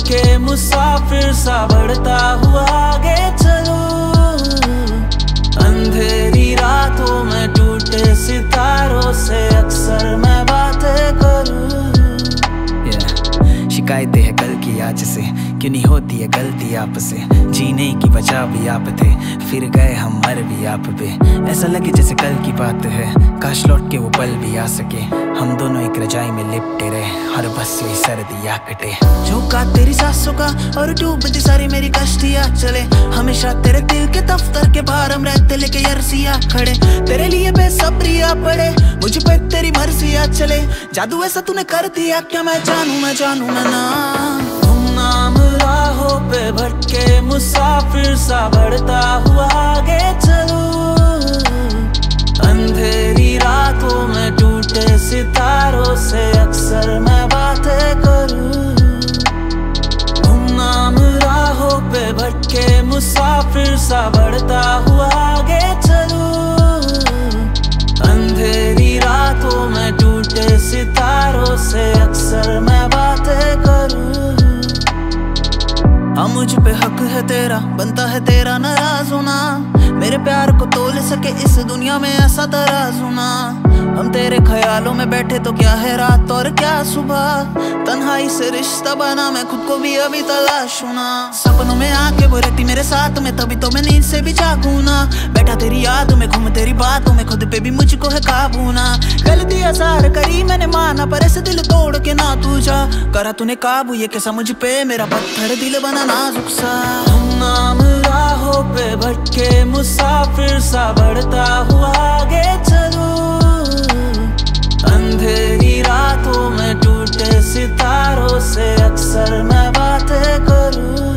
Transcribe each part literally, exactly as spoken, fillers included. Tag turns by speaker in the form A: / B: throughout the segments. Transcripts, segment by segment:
A: भटके मुसाफिर सा बढ़ता हुआ आगे चलूं। अंधेरी रातों में टूटे सितारों से अक्सर मैं बातें करूं।
B: yeah. शिकायतें है कल की आज से, क्यों नहीं होती है गलती आपसे। जीने की वजह भी आप थे, फिर गए हम मर भी आप पे। ऐसा लगे जैसे कल की बात है, काश लौट के वो पल भी आ सके। हम दोनों एक रजाई में लिपटे रहे, हर बस यही सर्दियाँ कटे।
A: झोंका तेरी सांसों का और डूबती सारी मेरी कश्तियाँ चले। हमेशा तेरे दिल के दफ्तर के बाहर हम रहते लेके यर्सिया खड़े। तेरे लिए बेसब्रियाँ पड़े, मुझ पे तेरी मर्जियाँ चले। जादू ऐसा तूने कर दिया क्या मैं जानू मैं जानू मैं ना। गुमनाम राहों पे भटके मुसाफिर सा बढ़ता हुआ आगे चलूं। अंधेरी रातों में टूटे सितारों से अक्सर मैं बातें करूं। गुमनाम राहों पे भटके मुसाफिर सा बढ़ता हुआ आगे चलूं। अंधेरी रातों में टूटे सितारों से अक्सर मैं बातें करूं। हाँ मुझ पे हक है तेरा, बनता है तेरा नाराज होना। मेरे प्यार को तोल सके इस दुनिया में ऐसा तराजू होना। हम तेरे ख्यालों में बैठे तो क्या है रात और क्या सुबह। तन्हाई से रिश्ता बना, मैं खुद को भी अभी तलाश हूं ना। सपनों में आके वो रहती मेरे साथ में, तभी तो मैं नींद से भी जागू ना। बैठा तेरी याद में घूम तेरी बातों में, खुद पे भी मुझको है काबू ना। गलती आसार करी मैंने माना, पर ऐसे दिल तोड़ के ना तू जा। करा तूने काबू ये कैसा मुझ पे, मेरा पत्थर दिल बना नाजुक सा। नाम राहों पे भटके मुसाफिर सा बढ़ता हुआ आगे चलूं। अंधेरी रातों में टूटे सितारों से अक्सर मैं बातें करूं।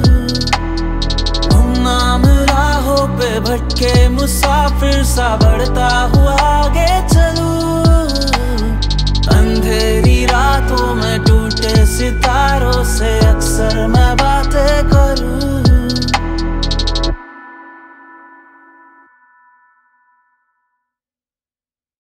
A: गुमनाम राहों पे भटके मुसाफिर सा बढ़ता हुआ